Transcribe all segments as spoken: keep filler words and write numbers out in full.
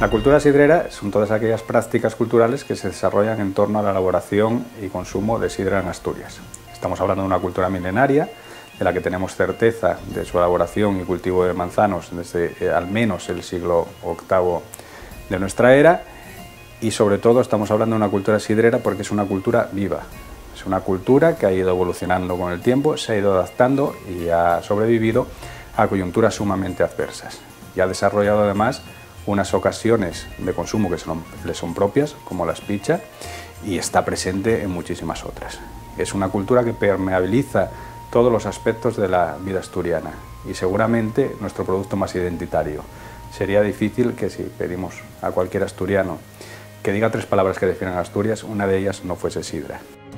La cultura sidrera son todas aquellas prácticas culturales que se desarrollan en torno a la elaboración y consumo de sidra en Asturias. Estamos hablando de una cultura milenaria, de la que tenemos certeza de su elaboración y cultivo de manzanos desde eh, al menos el siglo octavo de nuestra era, y sobre todo estamos hablando de una cultura sidrera porque es una cultura viva. Es una cultura que ha ido evolucionando con el tiempo, se ha ido adaptando y ha sobrevivido a coyunturas sumamente adversas. Y ha desarrollado además unas ocasiones de consumo que son, le son propias, como la espicha, y está presente en muchísimas otras. Es una cultura que permeabiliza todos los aspectos de la vida asturiana y seguramente nuestro producto más identitario. Sería difícil que si pedimos a cualquier asturiano que diga tres palabras que definan Asturias, una de ellas no fuese sidra.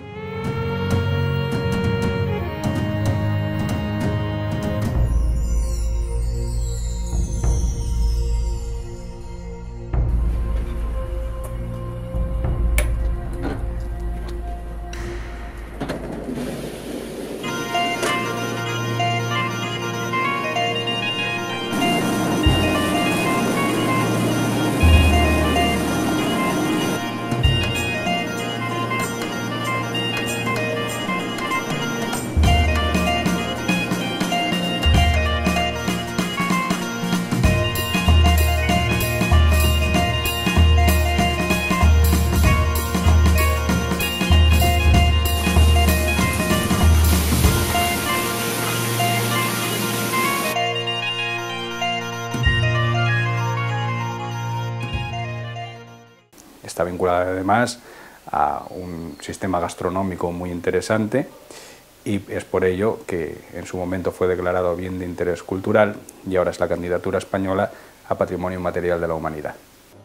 Está vinculada además a un sistema gastronómico muy interesante y es por ello que en su momento fue declarado bien de interés cultural y ahora es la candidatura española a Patrimonio Inmaterial de la Humanidad.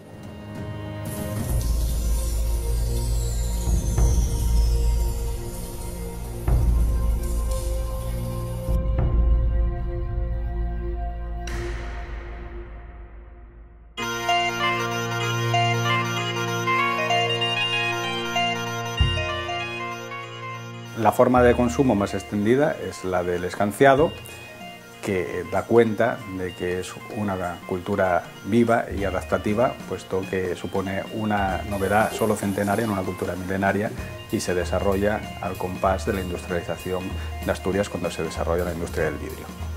La forma de consumo más extendida es la del escanciado, que da cuenta de que es una cultura viva y adaptativa, puesto que supone una novedad solo centenaria en una cultura milenaria y se desarrolla al compás de la industrialización de Asturias cuando se desarrolla la industria del vidrio.